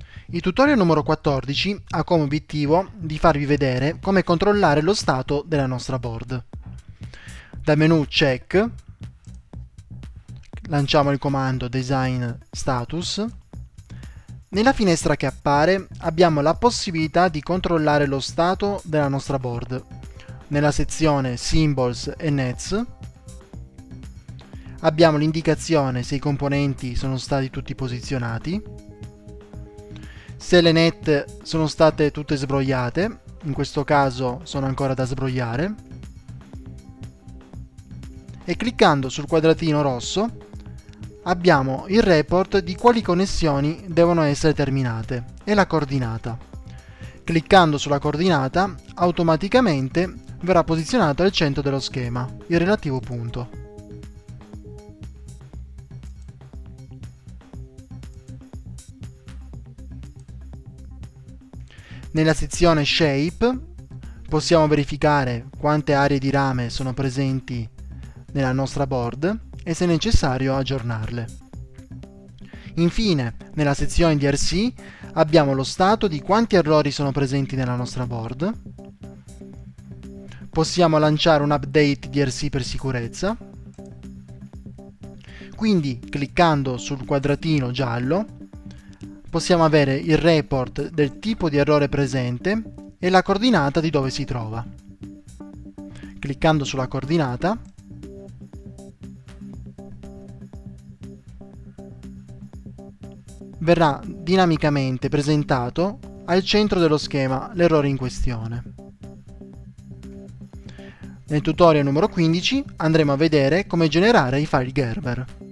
Il tutorial numero 14 ha come obiettivo di farvi vedere come controllare lo stato della nostra board. Dal menu Check lanciamo il comando Design Status. Nella finestra che appare abbiamo la possibilità di controllare lo stato della nostra board. Nella sezione Symbols e Nets abbiamo l'indicazione se i componenti sono stati tutti posizionati, se le net sono state tutte sbrogliate, in questo caso sono ancora da sbrogliare, e cliccando sul quadratino rosso abbiamo il report di quali connessioni devono essere terminate e la coordinata. Cliccando sulla coordinata automaticamente verrà posizionato al centro dello schema il relativo punto. Nella sezione Shape possiamo verificare quante aree di rame sono presenti nella nostra board e se necessario aggiornarle. Infine, nella sezione DRC abbiamo lo stato di quanti errori sono presenti nella nostra board. Possiamo lanciare un update DRC per sicurezza. Quindi, cliccando sul quadratino giallo, possiamo avere il report del tipo di errore presente e la coordinata di dove si trova. Cliccando sulla coordinata verrà dinamicamente presentato al centro dello schema l'errore in questione. Nel tutorial numero 15 andremo a vedere come generare i file Gerber.